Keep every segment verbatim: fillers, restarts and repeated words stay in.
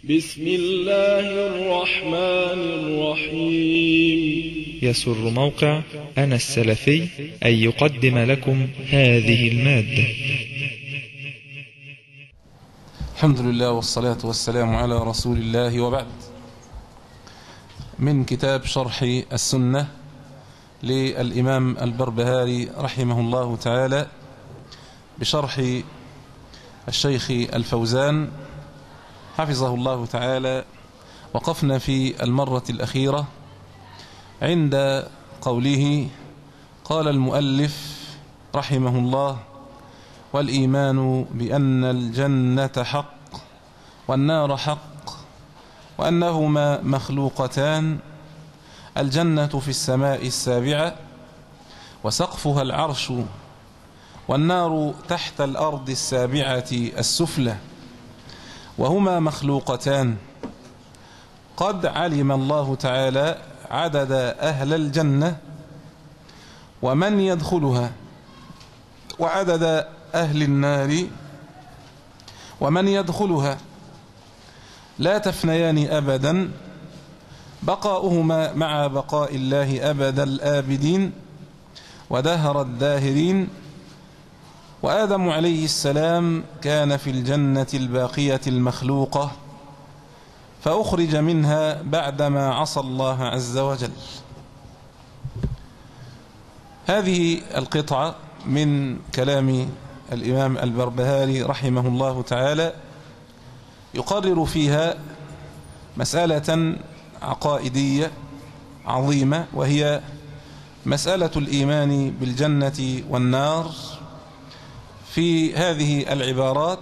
بسم الله الرحمن الرحيم. يسر موقع أنا السلفي أن يقدم لكم هذه المادة. الحمد لله والصلاة والسلام على رسول الله، وبعد. من كتاب شرح السنة للإمام البربهاري رحمه الله تعالى بشرح الشيخ الفوزان حفظه الله تعالى. وقفنا في المرة الأخيرة عند قوله: قال المؤلف رحمه الله: والإيمان بأن الجنة حق والنار حق، وأنهما مخلوقتان، الجنة في السماء السابعة وسقفها العرش، والنار تحت الأرض السابعة السفلى، وهما مخلوقتان. قد علم الله تعالى عدد أهل الجنة ومن يدخلها، وعدد أهل النار ومن يدخلها، لا تفنيان أبدا، بقاؤهما مع بقاء الله أبد الآبدين ودهر الداهرين. وآدم عليه السلام كان في الجنة الباقية المخلوقة، فأخرج منها بعدما عصى الله عز وجل. هذه القطعة من كلام الإمام البربهاري رحمه الله تعالى يقرر فيها مسألة عقائدية عظيمة، وهي مسألة الإيمان بالجنة والنار في هذه العبارات،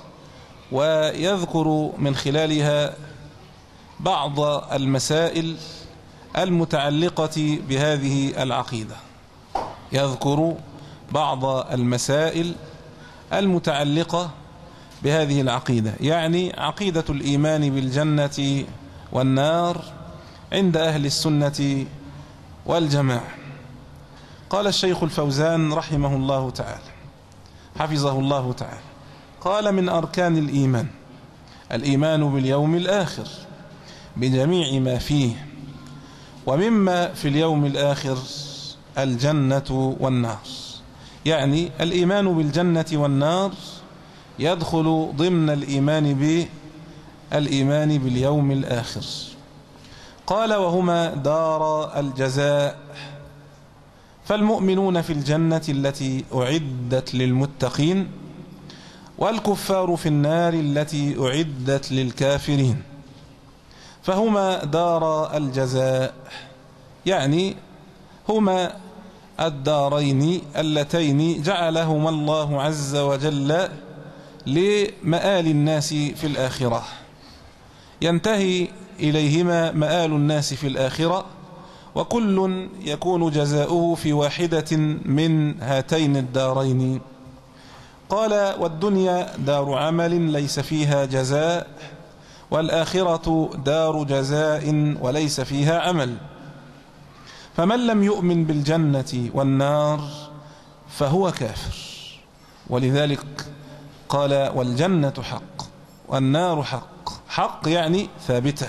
ويذكر من خلالها بعض المسائل المتعلقة بهذه العقيدة يذكر بعض المسائل المتعلقة بهذه العقيدة يعني عقيدة الإيمان بالجنة والنار عند أهل السنة والجماعة. قال الشيخ الفوزان رحمه الله تعالى حفظه الله تعالى: قال: من أركان الإيمان الإيمان باليوم الآخر بجميع ما فيه، ومما في اليوم الآخر الجنة والنار. يعني الإيمان بالجنة والنار يدخل ضمن الإيمان بالإيمان باليوم الآخر. قال: وهما دار الجزاء، فالمؤمنون في الجنة التي أعدت للمتقين، والكفار في النار التي أعدت للكافرين، فهما دار الجزاء، يعني هما الدارين اللتين جعلهما الله عز وجل لمآل الناس في الآخرة، ينتهي إليهما مآل الناس في الآخرة، وكل يكون جزاؤه في واحدة من هاتين الدارين. قال: والدنيا دار عمل ليس فيها جزاء، والآخرة دار جزاء وليس فيها عمل، فمن لم يؤمن بالجنة والنار فهو كافر. ولذلك قال: والجنة حق والنار حق. حق يعني ثابتة،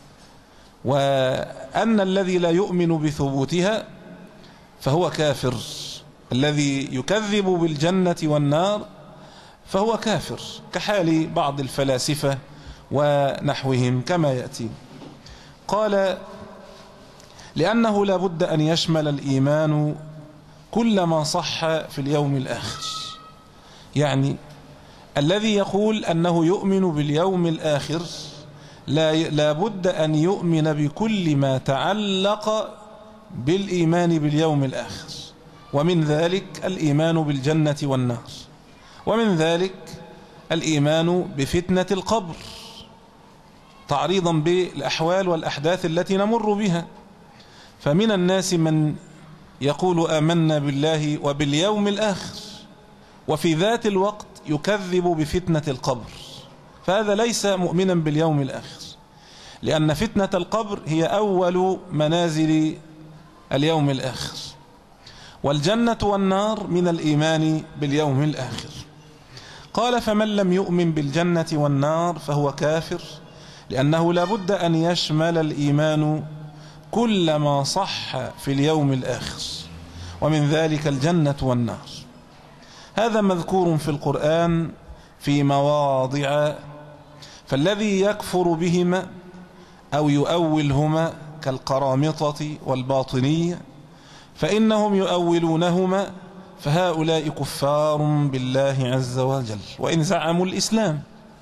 وأن الذي لا يؤمن بثبوتها فهو كافر. الذي يكذب بالجنة والنار فهو كافر، كحال بعض الفلاسفة ونحوهم كما يأتي. قال: لأنه لا بد أن يشمل الإيمان كل ما صح في اليوم الآخر. يعني الذي يقول أنه يؤمن باليوم الآخر لا بد أن يؤمن بكل ما تعلق بالإيمان باليوم الآخر، ومن ذلك الإيمان بالجنة والنار، ومن ذلك الإيمان بفتنة القبر، تعريضا بالأحوال والأحداث التي نمر بها. فمن الناس من يقول آمنا بالله وباليوم الآخر، وفي ذات الوقت يكذب بفتنة القبر، فهذا ليس مؤمنا باليوم الآخر، لأن فتنة القبر هي أول منازل اليوم الآخر، والجنة والنار من الإيمان باليوم الآخر. قال: فمن لم يؤمن بالجنة والنار فهو كافر، لأنه لا بد أن يشمل الإيمان كل ما صح في اليوم الآخر، ومن ذلك الجنة والنار. هذا مذكور في القرآن في مواضع، فالذي يكفر بهما أو يؤولهما كالقرامطة والباطنية فإنهم يؤولونهما، فهؤلاء كفار بالله عز وجل وإن زعموا الإسلام،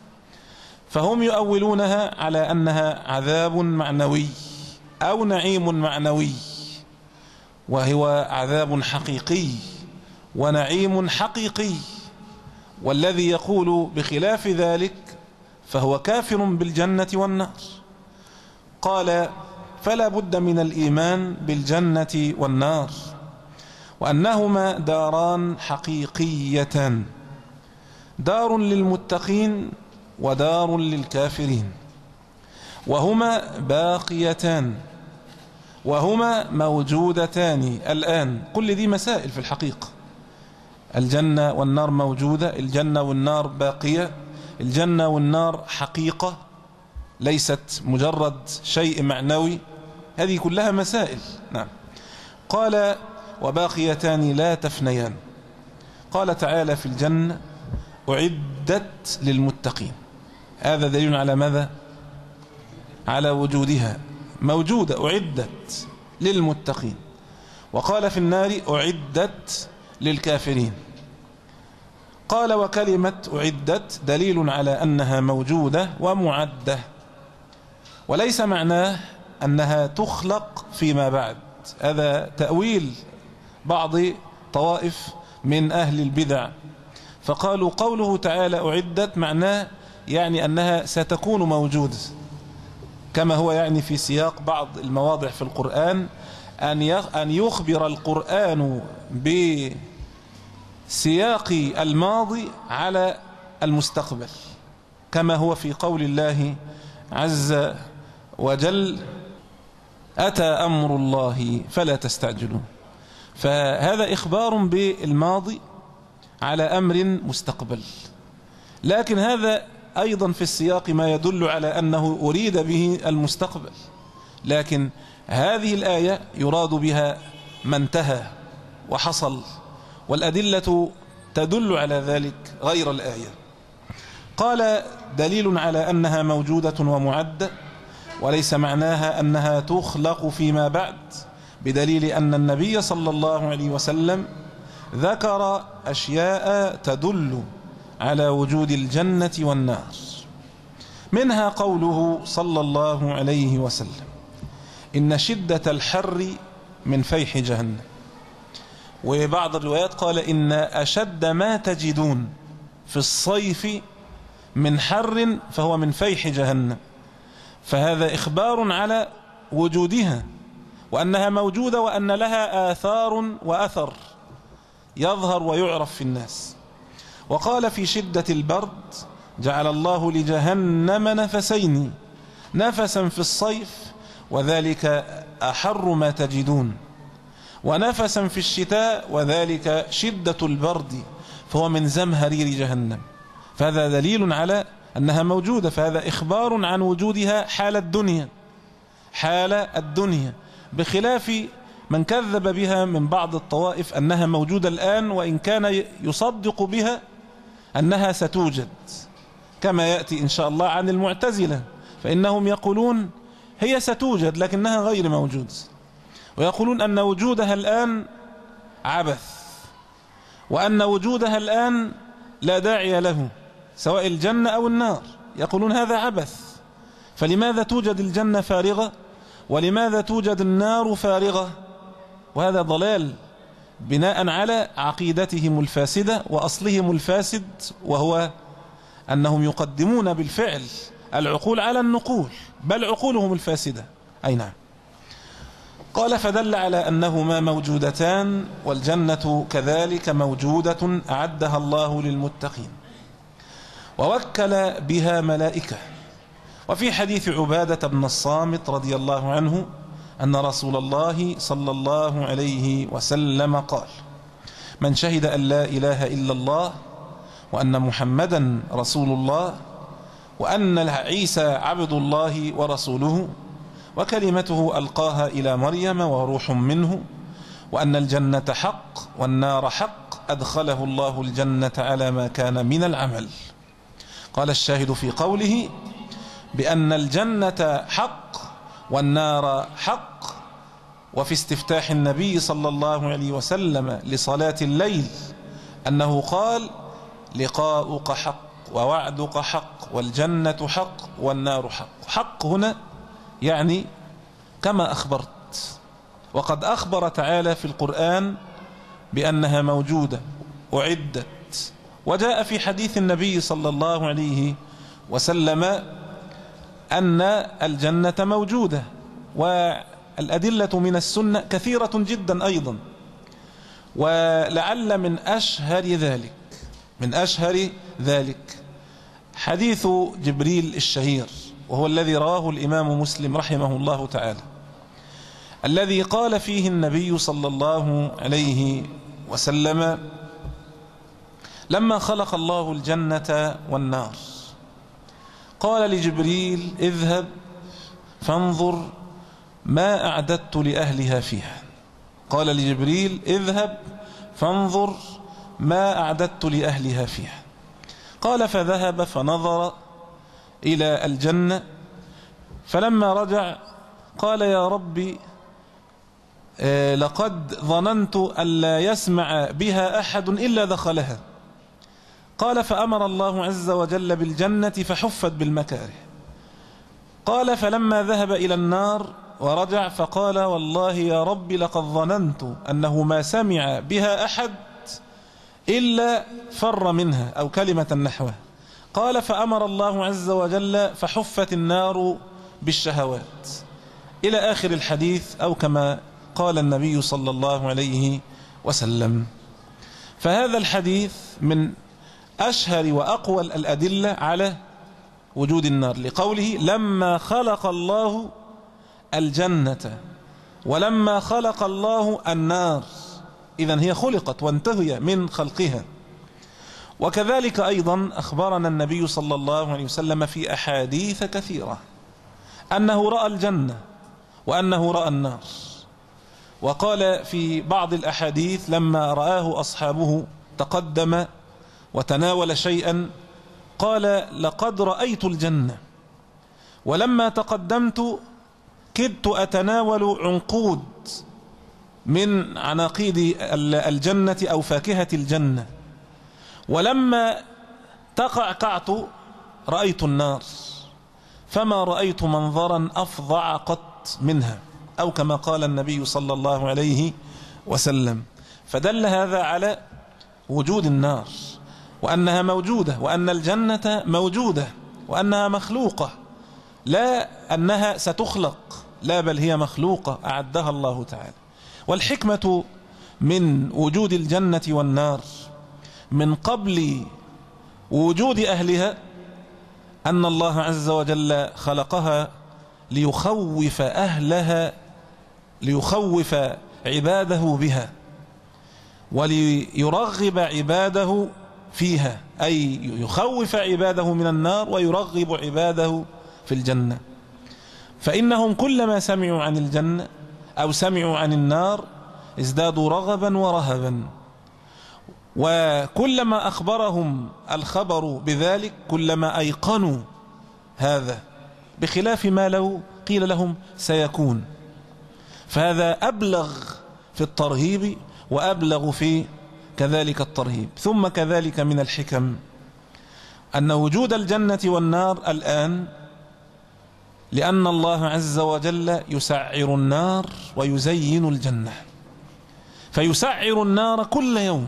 فهم يؤولونها على أنها عذاب معنوي أو نعيم معنوي، وهو عذاب حقيقي ونعيم حقيقي، والذي يقول بخلاف ذلك فهو كافر بالجنة والنار. قال فلا بد من الإيمان بالجنة والنار، وأنهما داران حقيقيتان، دار للمتقين ودار للكافرين، وهما باقيتان، وهما موجودتان الآن. كل دي مسائل في الحقيقة، الجنة والنار موجودة، الجنة والنار باقية، الجنة والنار حقيقة ليست مجرد شيء معنوي، هذه كلها مسائل. نعم. قال وباقيتان لا تفنيان. قال تعالى في الجنة أعدت للمتقين، هذا دليل على ماذا؟ على وجودها، موجودة أعدت للمتقين. وقال في النار أعدت للكافرين. قال وكلمة أعدت دليل على أنها موجودة ومعدة، وليس معناه أنها تخلق فيما بعد، هذا تأويل بعض طوائف من أهل البدع، فقالوا قوله تعالى أعدت معناه يعني أنها ستكون موجودة، كما هو يعني في سياق بعض المواضع في القرآن أن يخبر القرآن بسياق الماضي على المستقبل، كما هو في قول الله عز وجل أتى أمر الله فلا تستعجلون. فهذا إخبار بالماضي على أمر مستقبل، لكن هذا أيضا في السياق ما يدل على أنه أريد به المستقبل، لكن هذه الآية يراد بها ما انتهى وحصل، والأدلة تدل على ذلك غير الآية. قال دليل على أنها موجودة ومعدة، وليس معناها أنها تخلق فيما بعد، بدليل أن النبي صلى الله عليه وسلم ذكر أشياء تدل على وجود الجنة والنار، منها قوله صلى الله عليه وسلم إن شدة الحر من فيح جهنم، وبعض الروايات قال إن أشد ما تجدون في الصيف من حر فهو من فيح جهنم، فهذا إخبار على وجودها وأنها موجودة وأن لها آثار وأثر يظهر ويعرف في الناس. وقال في شدة البرد جعل الله لجهنم نفسين، نفسا في الصيف وذلك أحر ما تجدون، ونفسا في الشتاء وذلك شدة البرد فهو من زمهرير جهنم، فهذا دليل على أنها موجودة، فهذا إخبار عن وجودها حال الدنيا، حال الدنيا، بخلاف من كذب بها من بعض الطوائف أنها موجودة الآن، وإن كان يصدق بها أنها ستوجد، كما يأتي إن شاء الله عن المعتزلة، فإنهم يقولون هي ستوجد لكنها غير موجود، ويقولون أن وجودها الآن عبث، وأن وجودها الآن لا داعي له سواء الجنة أو النار، يقولون هذا عبث، فلماذا توجد الجنة فارغة ولماذا توجد النار فارغة؟ وهذا ضلال بناء على عقيدتهم الفاسدة وأصلهم الفاسد، وهو أنهم يقدمون بالفعل العقول على النقول، بل عقولهم الفاسدة. أي نعم. قال فدل على أنهما موجودتان، والجنة كذلك موجودة أعدها الله للمتقين، ووكل بها ملائكة. وفي حديث عبادة بن الصامت رضي الله عنه أن رسول الله صلى الله عليه وسلم قال من شهد أن لا إله إلا الله وأن محمدا رسول الله وأن عيسى عبد الله ورسوله وكلمته ألقاها إلى مريم وروح منه، وأن الجنة حق والنار حق أدخله الله الجنة على ما كان من العمل. قال الشاهد في قوله بأن الجنة حق والنار حق، وفي استفتاح النبي صلى الله عليه وسلم لصلاة الليل أنه قال لقاؤك حق ووعدك حق والجنة حق والنار حق. حق هنا يعني كما أخبرت، وقد أخبر تعالى في القرآن بأنها موجودة أعدت، وجاء في حديث النبي صلى الله عليه وسلم أن الجنة موجودة، والأدلة من السنة كثيرة جدا أيضا. ولعل من أشهر ذلك من أشهر ذلك حديث جبريل الشهير، وهو الذي رواه الإمام مسلم رحمه الله تعالى، الذي قال فيه النبي صلى الله عليه وسلم لما خلق الله الجنة والنار قال لجبريل اذهب فانظر ما أعددت لأهلها فيها. قال لجبريل اذهب فانظر ما أعددت لأهلها فيها. قال فذهب فنظر إلى الجنة، فلما رجع قال يا ربي لقد ظننت أن لا يسمع بها أحد إلا دخلها. قال فأمر الله عز وجل بالجنة فحفت بالمكاره. قال فلما ذهب إلى النار ورجع فقال والله يا رب لقد ظننت أنه ما سمع بها أحد إلا فر منها، أو كلمة نحوها. قال فأمر الله عز وجل فحفت النار بالشهوات، إلى آخر الحديث، أو كما قال النبي صلى الله عليه وسلم. فهذا الحديث من أشهر وأقوى الأدلة على وجود النار، لقوله لما خلق الله الجنة ولما خلق الله النار، إذن هي خلقت وانتهي من خلقها. وكذلك أيضا أخبرنا النبي صلى الله عليه وسلم في أحاديث كثيرة أنه رأى الجنة وأنه رأى النار. وقال في بعض الأحاديث لما رآه أصحابه تقدم وتناول شيئا قال لقد رأيت الجنة، ولما تقدمت كدت أتناول عنقود من عناقيد الجنة أو فاكهة الجنة، ولما تقعقعت رأيت النار فما رأيت منظرا أفظع قط منها، أو كما قال النبي صلى الله عليه وسلم. فدل هذا على وجود النار وأنها موجودة، وأن الجنة موجودة، وأنها مخلوقة، لا أنها ستخلق، لا بل هي مخلوقة أعدها الله تعالى. والحكمة من وجود الجنة والنار من قبل وجود أهلها أن الله عز وجل خلقها ليخوف أهلها، ليخوف عباده بها، وليرغب عباده فيها، أي يخوف عباده من النار ويرغب عباده في الجنة. فإنهم كلما سمعوا عن الجنة أو سمعوا عن النار ازدادوا رغبا ورهبا، وكلما أخبرهم الخبر بذلك كلما أيقنوا هذا، بخلاف ما لو قيل لهم سيكون. فهذا أبلغ في الترهيب وأبلغ في كذلك الترهيب. ثم كذلك من الحكم أن وجود الجنة والنار الآن لأن الله عز وجل يسعر النار ويزين الجنة، فيسعر النار كل يوم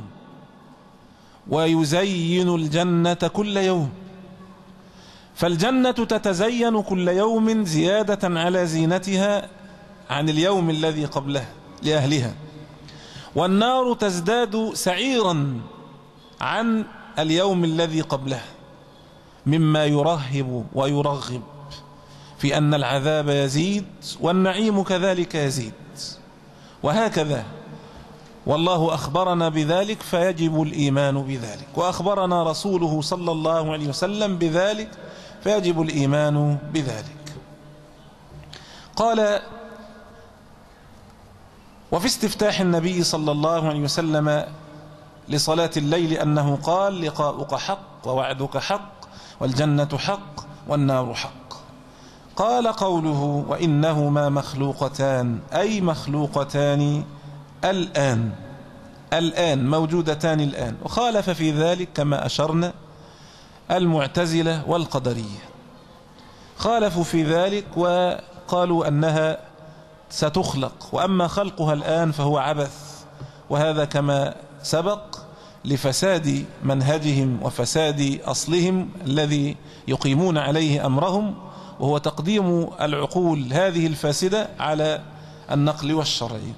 ويزين الجنة كل يوم. فالجنة تتزين كل يوم زيادة على زينتها عن اليوم الذي قبله لأهلها، والنار تزداد سعيرا عن اليوم الذي قبله، مما يرهب ويرغب في أن العذاب يزيد والنعيم كذلك يزيد، وهكذا. والله أخبرنا بذلك فيجب الإيمان بذلك، وأخبرنا رسوله صلى الله عليه وسلم بذلك فيجب الإيمان بذلك. قال: وفي استفتاح النبي صلى الله عليه وسلم لصلاة الليل أنه قال: لقاؤك حق ووعدك حق والجنة حق والنار حق. قال: قوله وإنهما مخلوقتان أي مخلوقتان الآن، الآن موجودتان الآن. وخالف في ذلك كما أشرنا المعتزلة والقدرية، خالفوا في ذلك وقالوا أنها ستخلق، وأما خلقها الآن فهو عبث، وهذا كما سبق لفساد منهجهم وفساد أصلهم الذي يقيمون عليه أمرهم، وهو تقديم العقول هذه الفاسدة على النقل والشرع.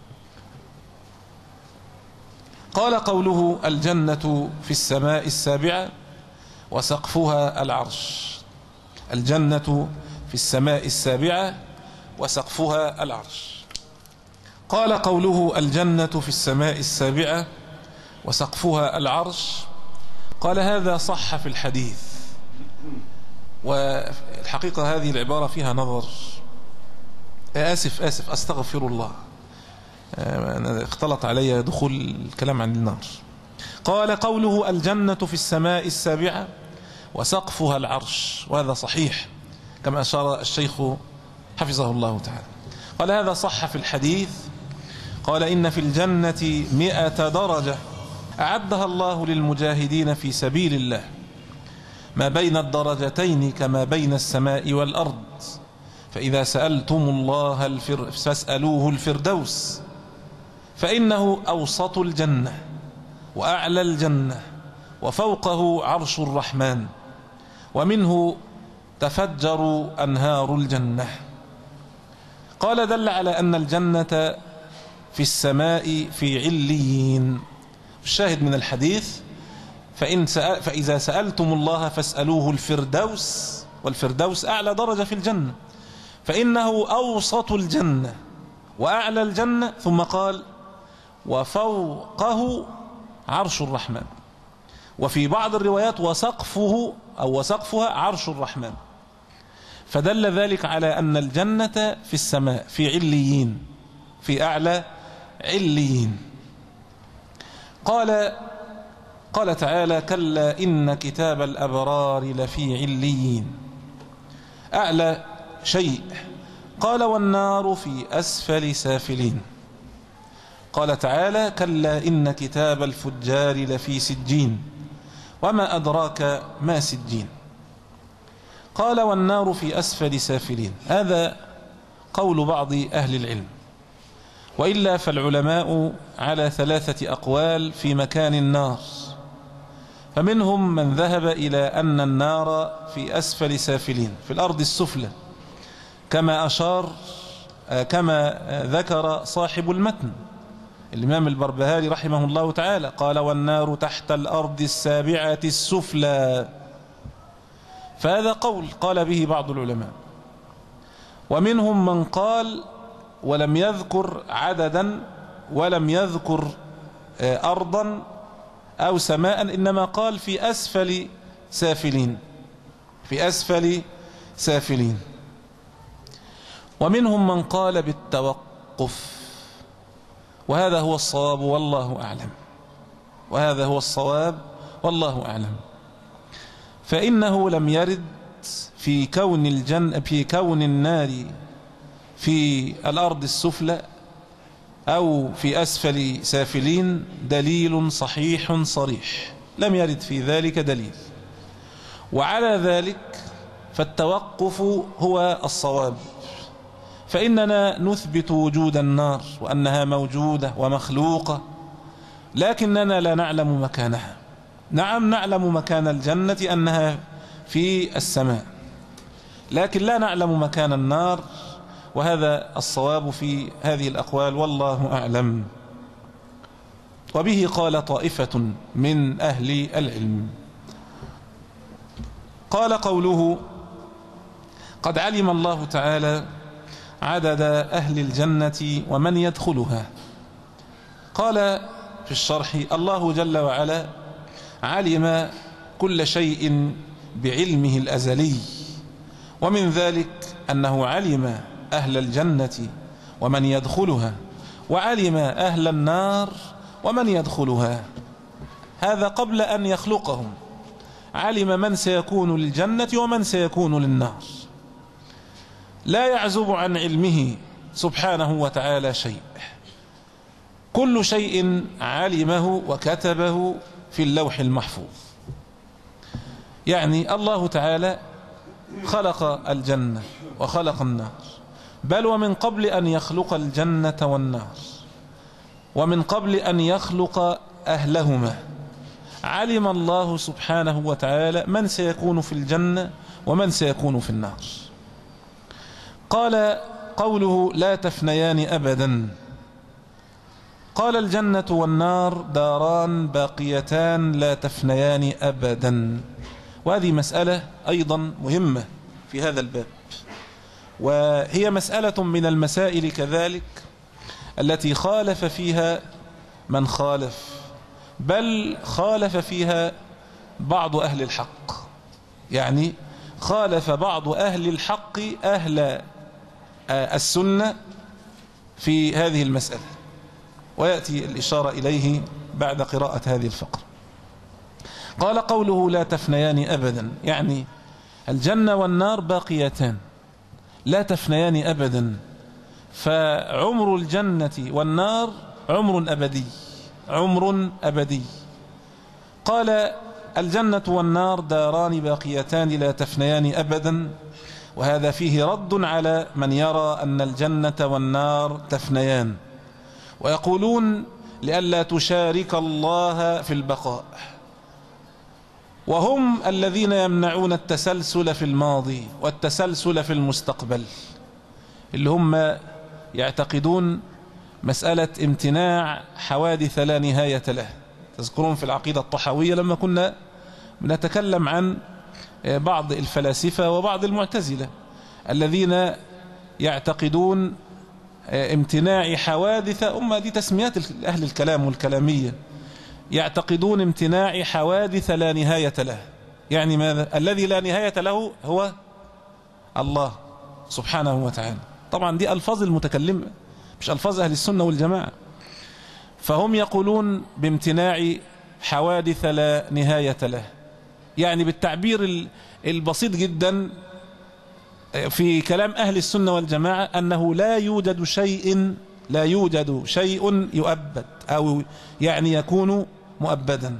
قال: قوله الجنة في السماء السابعة وسقفها العرش. الجنة في السماء السابعة وسقفها العرش. قال: قوله الجنة في السماء السابعة وسقفها العرش، قال: هذا صح في الحديث. والحقيقة هذه العبارة فيها نظر. آسف آسف أستغفر الله، اختلط علي دخول الكلام عن النار. قال: قوله الجنة في السماء السابعة وسقفها العرش، وهذا صحيح كما أشار الشيخ حفظه الله تعالى. قال: هذا صح في الحديث. قال: إن في الجنة مئة درجة أعدها الله للمجاهدين في سبيل الله، ما بين الدرجتين كما بين السماء والأرض، فإذا سألتم الله الفر... فاسألوه الفردوس، فإنه أوسط الجنة وأعلى الجنة وفوقه عرش الرحمن، ومنه تفجر أنهار الجنة. قال: دل على أن الجنة في السماء في عليين. الشاهد من الحديث: فإن سأل فإذا سألتم الله فاسألوه الفردوس، والفردوس أعلى درجة في الجنة، فإنه أوسط الجنة وأعلى الجنة، ثم قال: وفوقه عرش الرحمن، وفي بعض الروايات وسقفه أو وسقفها عرش الرحمن. فدل ذلك على أن الجنة في السماء في عليين، في أعلى عليين. قال قال تعالى: كلا إن كتاب الأبرار لفي عليين، أعلى شيء. قال: والنار في أسفل سافلين. قال تعالى: كلا إن كتاب الفجار لفي سجين، وما أدراك ما سجين. قال: والنار في أسفل سافلين. هذا قول بعض أهل العلم، وإلا فالعلماء على ثلاثة أقوال في مكان النار. فمنهم من ذهب إلى أن النار في أسفل سافلين، في الأرض السفلى، كما أشار كما ذكر صاحب المتن الإمام البربهاري رحمه الله تعالى. قال: والنار تحت الأرض السابعة السفلى. فهذا قول قال به بعض العلماء. ومنهم من قال ولم يذكر عددا ولم يذكر أرضا أو سماء، إنما قال في أسفل سافلين، في أسفل سافلين. ومنهم من قال بالتوقف، وهذا هو الصواب والله أعلم، وهذا هو الصواب والله أعلم. فإنه لم يرد في كون الجنة في كون النار في الأرض السفلى أو في أسفل سافلين دليل صحيح صريح، لم يرد في ذلك دليل. وعلى ذلك فالتوقف هو الصواب، فإننا نثبت وجود النار وأنها موجودة ومخلوقة، لكننا لا نعلم مكانها. نعم نعلم مكان الجنة أنها في السماء، لكن لا نعلم مكان النار، وهذا الصواب في هذه الأقوال والله أعلم. وبه قال طائفة من أهل العلم. قال: قوله قد علم الله تعالى عدد أهل الجنة ومن يدخلها. قال في الشرح: الله جل وعلا علم كل شيء بعلمه الأزلي، ومن ذلك أنه علم أهل الجنة ومن يدخلها، وعلم أهل النار ومن يدخلها، هذا قبل أن يخلقهم، علم من سيكون للجنة ومن سيكون للنار، لا يعزب عن علمه سبحانه وتعالى شيء، كل شيء علمه وكتبه في اللوح المحفوظ. يعني الله تعالى خلق الجنة وخلق النار، بل ومن قبل أن يخلق الجنة والنار ومن قبل أن يخلق أهلهما علم الله سبحانه وتعالى من سيكون في الجنة ومن سيكون في النار. قال قوله لا تفنيان أبدا، قال الجنة والنار داران باقيتان لا تفنيان أبدا، وهذه مسألة أيضا مهمة في هذا الباب، وهي مسألة من المسائل كذلك التي خالف فيها من خالف، بل خالف فيها بعض أهل الحق، يعني خالف بعض أهل الحق أهل السنة في هذه المسألة، ويأتي الإشارة إليه بعد قراءة هذه الفقرة. قال قوله لا تفنيان أبدا، يعني الجنة والنار باقيتان لا تفنيان أبدا، فعمر الجنة والنار عمر أبدي، عمر أبدي. قال الجنة والنار داران باقيتان لا تفنيان أبدا، وهذا فيه رد على من يرى أن الجنة والنار تفنيان، ويقولون لئلا تشارك الله في البقاء، وهم الذين يمنعون التسلسل في الماضي والتسلسل في المستقبل، اللي هم يعتقدون مسألة امتناع حوادث لا نهاية له. تذكرون في العقيدة الطحاوية لما كنا نتكلم عن بعض الفلاسفة وبعض المعتزلة الذين يعتقدون امتناع حوادث، أما دي تسميات أهل الكلام والكلامية، يعتقدون امتناع حوادث لا نهاية له. يعني ماذا؟ الذي لا نهاية له هو الله سبحانه وتعالى. طبعا دي ألفاظ المتكلمة مش ألفاظ أهل السنة والجماعة، فهم يقولون بامتناع حوادث لا نهاية له، يعني بالتعبير البسيط جدا في كلام أهل السنة والجماعة أنه لا يوجد شيء لا يوجد شيء يؤبد أو يعني يكون مؤبدا،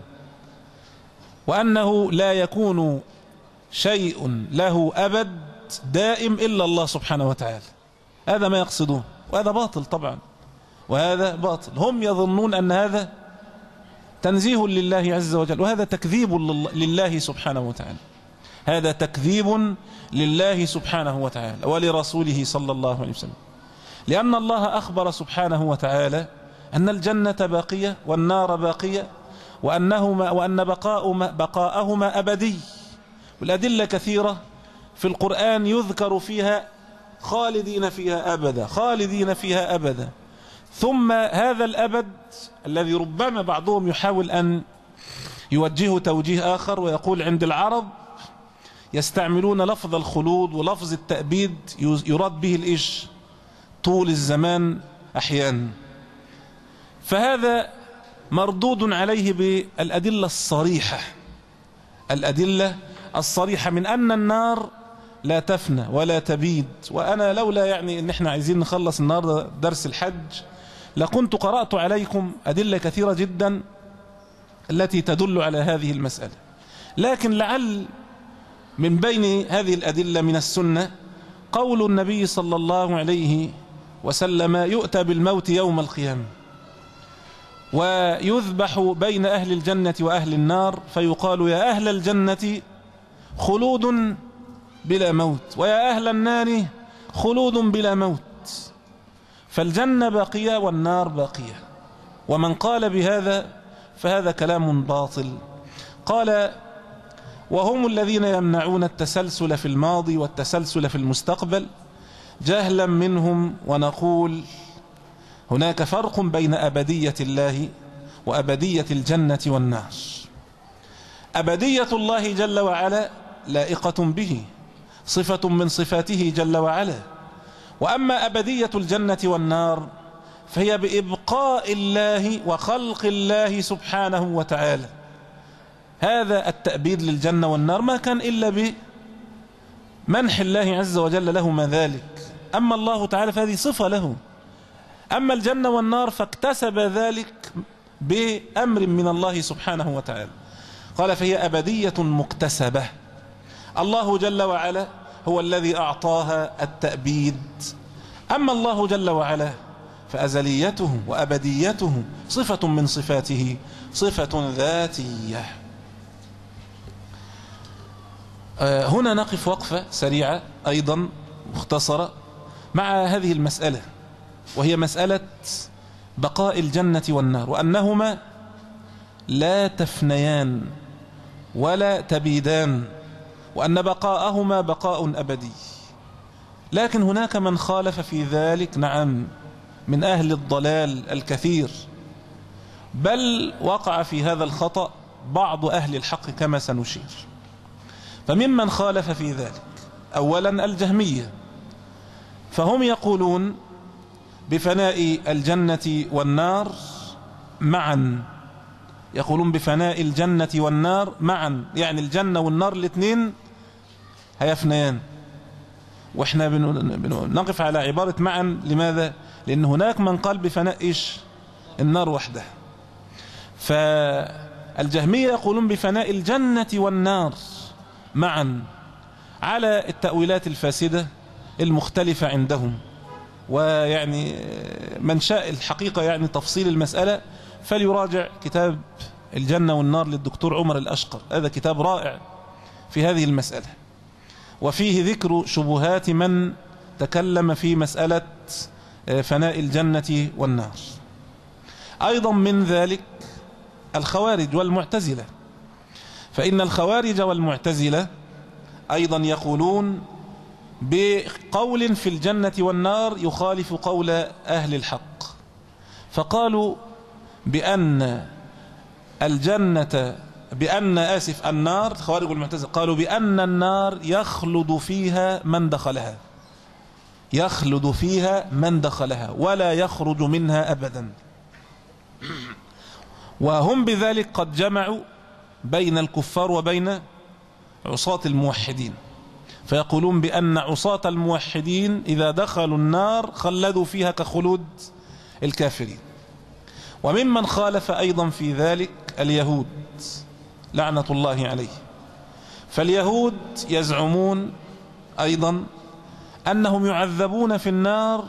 وأنه لا يكون شيء له أبد دائم إلا الله سبحانه وتعالى. هذا ما يقصدون، وهذا باطل طبعا، وهذا باطل. هم يظنون أن هذا تنزيه لله عز وجل، وهذا تكذيب لله سبحانه وتعالى، هذا تكذيب لله سبحانه وتعالى ولرسوله صلى الله عليه وسلم، لأن الله أخبر سبحانه وتعالى أن الجنة باقية والنار باقية، وأنهما وأن بقاء بقاءهما أبدي. والأدلة كثيرة في القرآن يذكر فيها خالدين فيها أبدا، خالدين فيها أبدا. ثم هذا الأبد الذي ربما بعضهم يحاول أن يوجهه توجيه آخر ويقول عند العرب يستعملون لفظ الخلود ولفظ التأبيد يراد به الإيش؟ طول الزمان أحيانا، فهذا مردود عليه بالأدلة الصريحة، الأدلة الصريحة من أن النار لا تفنى ولا تبيد. وأنا لولا يعني أن احنا عايزين نخلص النهاردة درس الحج لكنت قرأت عليكم أدلة كثيرة جدا التي تدل على هذه المسألة، لكن لعل من بين هذه الأدلة من السنة قول النبي صلى الله عليه وسلم يؤتى بالموت يوم القيامة ويذبح بين أهل الجنة وأهل النار، فيقال يا أهل الجنة خلود بلا موت، ويا أهل النار خلود بلا موت. فالجنة باقية والنار باقية، ومن قال بهذا فهذا كلام باطل. قال وهم الذين يمنعون التسلسل في الماضي والتسلسل في المستقبل جهلا منهم، ونقول هناك فرق بين أبدية الله وأبدية الجنة والنار. أبدية الله جل وعلا لائقة به، صفة من صفاته جل وعلا. وأما أبدية الجنة والنار فهي بإبقاء الله وخلق الله سبحانه وتعالى. هذا التأبيد للجنة والنار ما كان إلا بمنح الله عز وجل لهما ذلك. أما الله تعالى فهذه صفة له. أما الجنة والنار فاكتسب ذلك بأمر من الله سبحانه وتعالى. قال فهي أبدية مكتسبة. الله جل وعلا هو الذي أعطاها التأبيد. أما الله جل وعلا فأزليته وأبديته صفة من صفاته، صفة ذاتية. هنا نقف وقفة سريعة أيضا مختصرة مع هذه المسألة، وهي مسألة بقاء الجنة والنار، وأنهما لا تفنيان ولا تبيدان، وأن بقاءهما بقاء أبدي. لكن هناك من خالف في ذلك، نعم، من أهل الضلال الكثير، بل وقع في هذا الخطأ بعض أهل الحق كما سنشير. فممن خالف في ذلك أولا الجهمية، فهم يقولون بفناء الجنة والنار معا، يقولون بفناء الجنة والنار معا، يعني الجنة والنار الاثنين هيفنيان. واحنا بنقف على عبارة معا، لماذا؟ لأن هناك من قال بفناء إيش؟ النار وحده. فالجهمية يقولون بفناء الجنة والنار معا على التأويلات الفاسدة المختلفة عندهم. ويعني من شاء الحقيقة يعني تفصيل المسألة فليراجع كتاب الجنة والنار للدكتور عمر الأشقر، هذا كتاب رائع في هذه المسألة، وفيه ذكر شبهات من تكلم في مسألة فناء الجنة والنار. أيضا من ذلك الخوارج والمعتزلة، فإن الخوارج والمعتزلة أيضا يقولون بقول في الجنة والنار يخالف قول أهل الحق، فقالوا بأن الجنة بأن آسف النار، الخوارج والمعتزلة قالوا بأن النار يخلد فيها من دخلها، يخلد فيها من دخلها ولا يخرج منها أبدا. وهم بذلك قد جمعوا بين الكفار وبين عصاة الموحدين، فيقولون بأن عصاة الموحدين إذا دخلوا النار خلدوا فيها كخلود الكافرين. وممن خالف أيضا في ذلك اليهود لعنة الله عليه، فاليهود يزعمون أيضا أنهم يعذبون في النار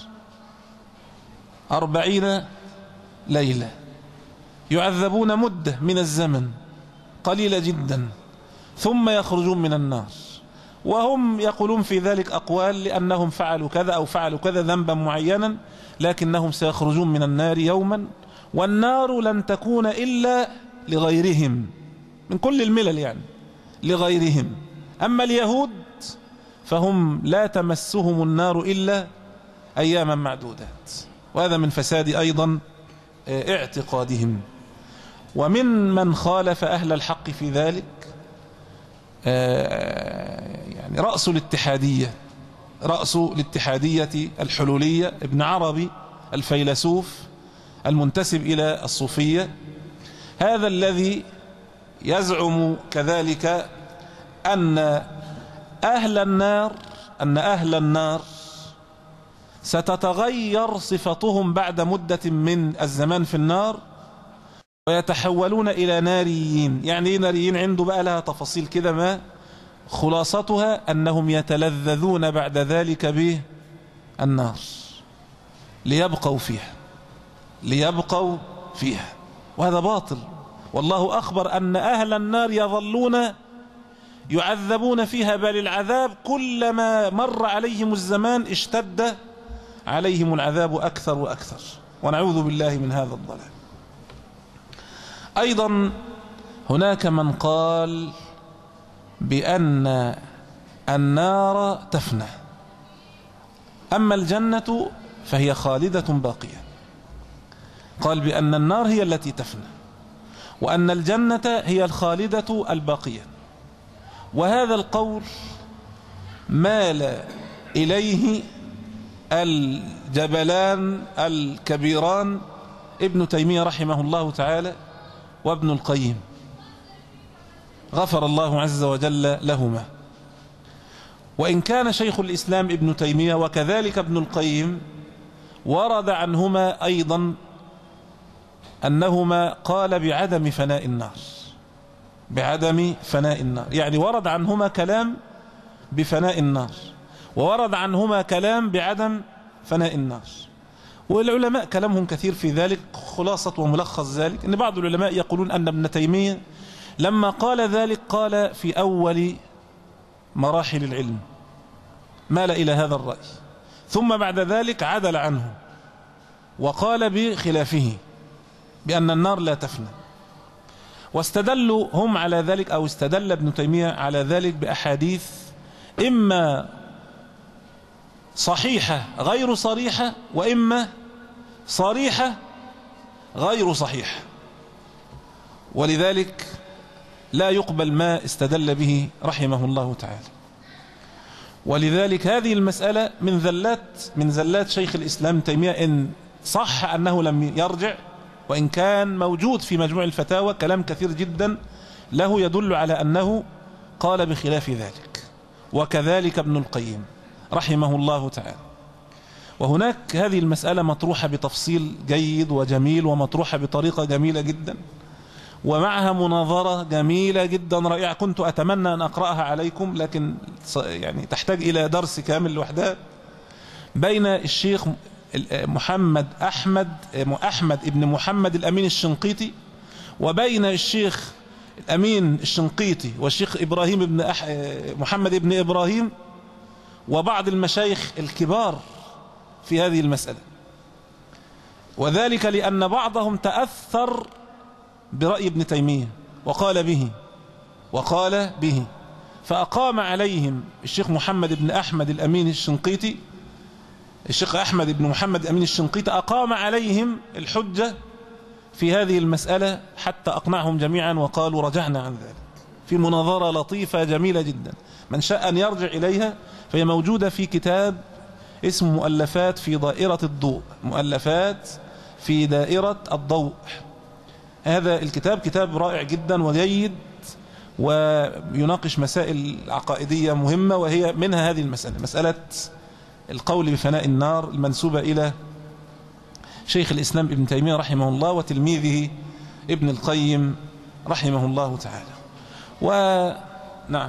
أربعين ليلة، يعذبون مدة من الزمن قليلة جدا ثم يخرجون من النار. وهم يقولون في ذلك أقوال لأنهم فعلوا كذا أو فعلوا كذا ذنبا معينا، لكنهم سيخرجون من النار يوما، والنار لن تكون إلا لغيرهم من كل الملل، يعني لغيرهم. أما اليهود فهم لا تمسهم النار إلا أياما معدودات، وهذا من فساد أيضا اعتقادهم. ومن من خالف أهل الحق في ذلك يعني رأس الاتحادية، رأس الاتحادية الحلولية ابن عربي الفيلسوف المنتسب إلى الصوفية، هذا الذي يزعم كذلك أن أهل النار أن أهل النار ستتغير صفتهم بعد مدة من الزمان في النار ويتحولون إلى ناريين. يعني إيه ناريين؟ عنده بقى لها تفاصيل كده، ما خلاصتها أنهم يتلذذون بعد ذلك بالنار ليبقوا فيها ليبقوا فيها وهذا باطل. والله أخبر أن أهل النار يظلون يعذبون فيها، بل العذاب كلما مر عليهم الزمان اشتد عليهم العذاب أكثر وأكثر، ونعوذ بالله من هذا الضلال. أيضا هناك من قال بأن النار تفنى، أما الجنة فهي خالدة باقية. قال بأن النار هي التي تفنى وأن الجنة هي الخالدة الباقية. وهذا القول مال إليه الجبلان الكبيران ابن تيمية رحمه الله تعالى وابن القيم غفر الله عز وجل لهما. وإن كان شيخ الإسلام ابن تيمية وكذلك ابن القيم ورد عنهما أيضا أنهما قال بعدم فناء النار، بعدم فناء النار، يعني ورد عنهما كلام بفناء النار وورد عنهما كلام بعدم فناء النار. والعلماء كلامهم كثير في ذلك. خلاصة وملخص ذلك أن بعض العلماء يقولون أن ابن تيمية لما قال ذلك قال في أول مراحل العلم، مال إلى هذا الرأي، ثم بعد ذلك عدل عنه وقال بخلافه بأن النار لا تفنى. واستدلوا هم على ذلك، أو استدل ابن تيمية على ذلك بأحاديث إما صحيحة غير صريحة وإما صريحة غير صحيحة، ولذلك لا يقبل ما استدل به رحمه الله تعالى. ولذلك هذه المسألة من ذلات من ذلات شيخ الإسلام تيمية، إن صح أنه لم يرجع، وإن كان موجود في مجموع الفتاوى كلام كثير جدا له يدل على أنه قال بخلاف ذلك، وكذلك ابن القيم رحمه الله تعالى. وهناك هذه المسألة مطروحة بتفصيل جيد وجميل، ومطروحة بطريقة جميلة جدا، ومعها مناظرة جميلة جدا رائعة، كنت أتمنى أن أقرأها عليكم، لكن يعني تحتاج إلى درس كامل لوحدها، بين الشيخ محمد أحمد أحمد ابن محمد الأمين الشنقيطي، وبين الشيخ الأمين الشنقيطي والشيخ إبراهيم ابن أح... محمد ابن إبراهيم وبعض المشايخ الكبار في هذه المسألة. وذلك لأن بعضهم تأثر برأي ابن تيمية وقال به وقال به فأقام عليهم الشيخ محمد بن أحمد الأمين الشنقيطي الشيخ أحمد بن محمد الأمين الشنقيطي أقام عليهم الحجة في هذه المسألة حتى أقنعهم جميعا، وقالوا رجعنا عن ذلك في مناظرة لطيفة جميلة جدا. من شاء أن يرجع إليها فهي موجودة في كتاب اسمه مؤلفات في دائرة الضوء، مؤلفات في دائرة الضوء. هذا الكتاب كتاب رائع جدا وجيد، ويناقش مسائل عقائدية مهمة، وهي منها هذه المسألة، مسألة القول بفناء النار المنسوبة إلى شيخ الإسلام ابن تيمية رحمه الله وتلميذه ابن القيم رحمه الله تعالى. ونعم،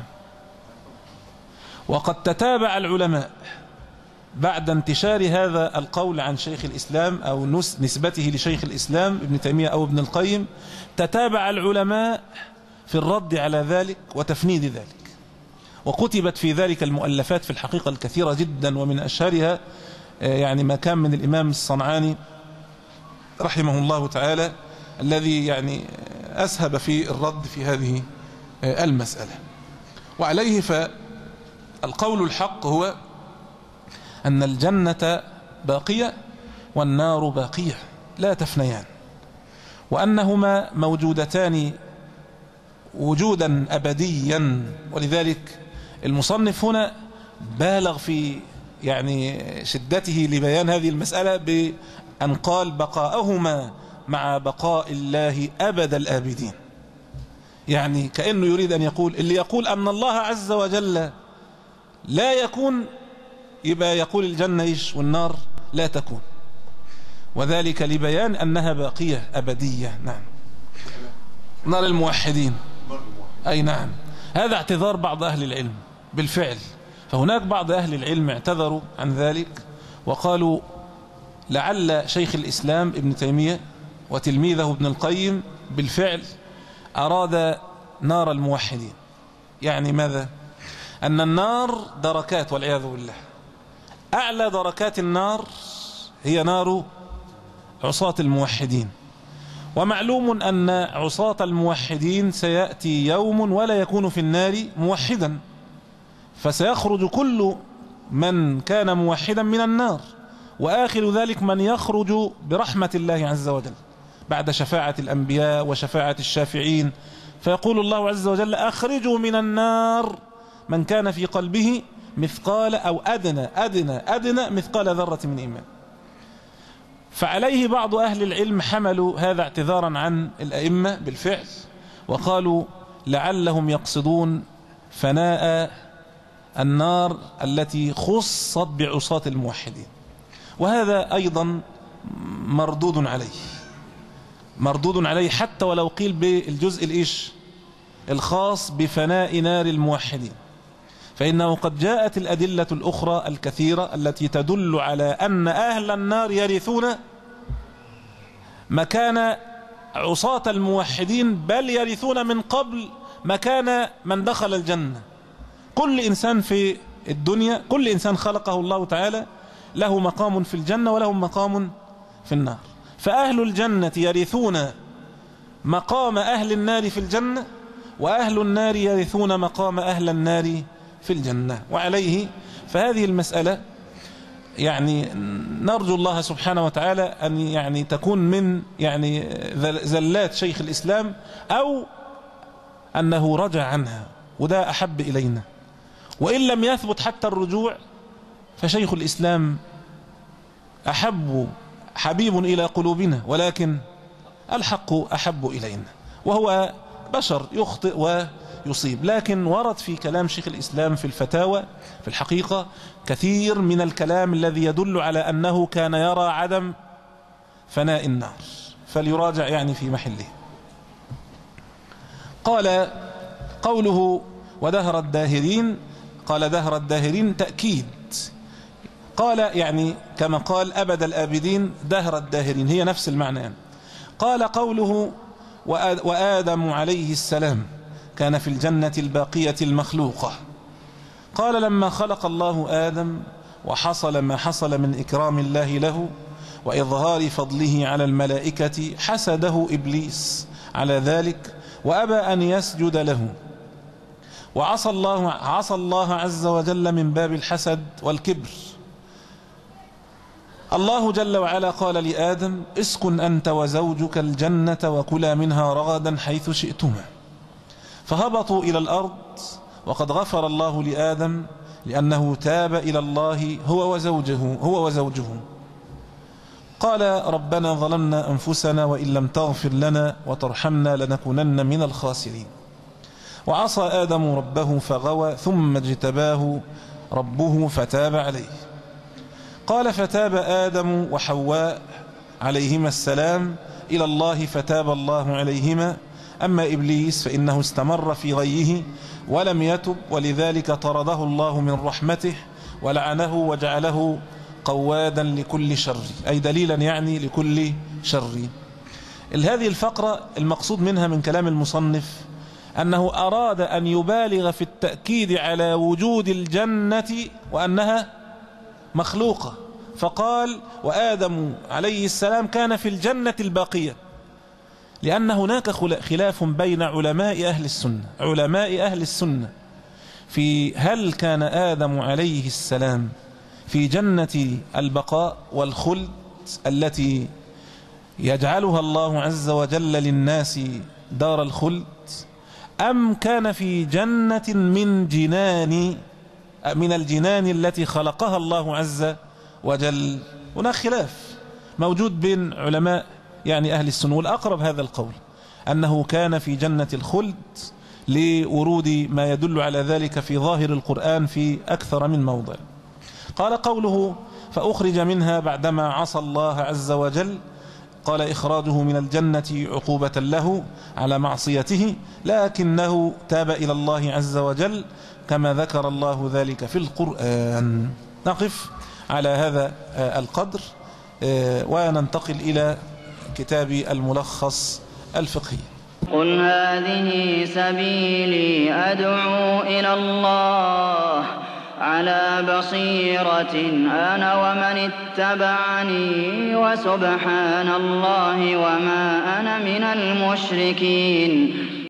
وقد تتابع العلماء بعد انتشار هذا القول عن شيخ الإسلام أو نسبته لشيخ الإسلام ابن تيمية أو ابن القيم، تتابع العلماء في الرد على ذلك وتفنيد ذلك، وكتبت في ذلك المؤلفات في الحقيقة الكثيرة جدا، ومن أشهرها يعني ما كان من الإمام الصنعاني رحمه الله تعالى الذي يعني أسهب في الرد في هذه المسألة. وعليه فالقول الحق هو أن الجنة باقية والنار باقية لا تفنيان، وأنهما موجودتان وجودا أبديا. ولذلك المصنف هنا بالغ في يعني شدته لبيان هذه المسألة بأن قال بقاءهما مع بقاء الله أبد الآبدين، يعني كأنه يريد أن يقول اللي يقول أن الله عز وجل لا يكون يبقى يقول الجنة إيش والنار لا تكون، وذلك لبيان أنها باقية أبدية. نعم، نار الموحدين، أي نعم، هذا اعتذار بعض أهل العلم بالفعل. فهناك بعض أهل العلم اعتذروا عن ذلك وقالوا لعل شيخ الإسلام ابن تيمية وتلميذه ابن القيم بالفعل أراد نار الموحدين. يعني ماذا؟ أن النار دركات والعياذ بالله، أعلى دركات النار هي نار عصاة الموحدين، ومعلوم أن عصاة الموحدين سيأتي يوم ولا يكون في النار موحدا، فسيخرج كل من كان موحدا من النار، وآخر ذلك من يخرج برحمة الله عز وجل بعد شفاعة الأنبياء وشفاعة الشافعين. فيقول الله عز وجل أخرجوا من النار من كان في قلبه مثقال أو أدنى أدنى أدنى مثقال ذرة من إيمان. فعليه بعض أهل العلم حملوا هذا اعتذارا عن الأئمة بالفعل، وقالوا لعلهم يقصدون فناء النار التي خصت بعصاة الموحدين، وهذا أيضا مردود عليه مردود عليه حتى ولو قيل بالجزء الإيش الخاص بفناء نار الموحدين، فإنه قد جاءت الأدلة الأخرى الكثيرة التي تدل على أن أهل النار يرثون مكان عصاة الموحدين، بل يرثون من قبل مكان من دخل الجنة. كل إنسان في الدنيا، كل إنسان خلقه الله تعالى له مقام في الجنة وله مقام في النار، فأهل الجنة يرثون مقام أهل النار في الجنة، وأهل النار يرثون مقام أهل النار في الجنة. وعليه فهذه المسألة يعني نرجو الله سبحانه وتعالى أن يعني تكون من يعني زلات شيخ الإسلام، أو أنه رجع عنها، وده أحب إلينا. وإن لم يثبت حتى الرجوع فشيخ الإسلام أحب حبيب إلى قلوبنا، ولكن الحق أحب إلينا، وهو بشر يخطئ ويصيب. لكن ورد في كلام شيخ الإسلام في الفتاوى في الحقيقة كثير من الكلام الذي يدل على أنه كان يرى عدم فناء النار، فليراجع يعني في محله. قال قوله ودهر الداهرين، قال دهر الداهرين تأكيد، قال يعني كما قال أبد الآبدين دهر الداهرين، هي نفس المعنى يعني. قال قوله وآدم عليه السلام كان في الجنة الباقية المخلوقة، قال لما خلق الله آدم وحصل ما حصل من إكرام الله له وإظهار فضله على الملائكة حسده إبليس على ذلك وأبى أن يسجد له، وعصى الله, عصى الله عز وجل من باب الحسد والكبر. الله جل وعلا قال لآدم اسكن أنت وزوجك الجنة وكلا منها رغدا حيث شئتما، فهبطوا إلى الأرض وقد غفر الله لآدم لأنه تاب إلى الله هو وزوجه هو وزوجه. قال ربنا ظلمنا أنفسنا وإن لم تغفر لنا وترحمنا لنكونن من الخاسرين. وعصى آدم ربه فغوى ثم اجتباه ربه فتاب عليه. قال فتاب آدم وحواء عليهما السلام إلى الله فتاب الله عليهما. أما إبليس فإنه استمر في غيه ولم يتب، ولذلك طرده الله من رحمته ولعنه وجعله قوادا لكل شر، أي دليلا يعني لكل شر. هذه الفقرة المقصود منها من كلام المصنف أنه أراد أن يبالغ في التأكيد على وجود الجنة وأنها مخلوقة، فقال وآدم عليه السلام كان في الجنة الباقية، لأن هناك خلاف بين علماء أهل السنة علماء أهل السنة في هل كان آدم عليه السلام في جنة البقاء والخلد التي يجعلها الله عز وجل للناس دار الخلد، أم كان في جنة من جنان من الجنان التي خلقها الله عز وجل. هناك خلاف موجود بين علماء يعني أهل السنة، والأقرب هذا القول أنه كان في جنة الخلد لورود ما يدل على ذلك في ظاهر القرآن في أكثر من موضع. قال قوله فأخرج منها بعدما عصى الله عز وجل، قال إخراجه من الجنة عقوبة له على معصيته، لكنه تاب إلى الله عز وجل كما ذكر الله ذلك في القرآن. نقف على هذا القدر وننتقل إلى كتاب الملخص الفقهي. قل هذه سبيلي أدعو إلى الله على بصيرة أنا ومن اتبعني وسبحان الله وما أنا من المشركين.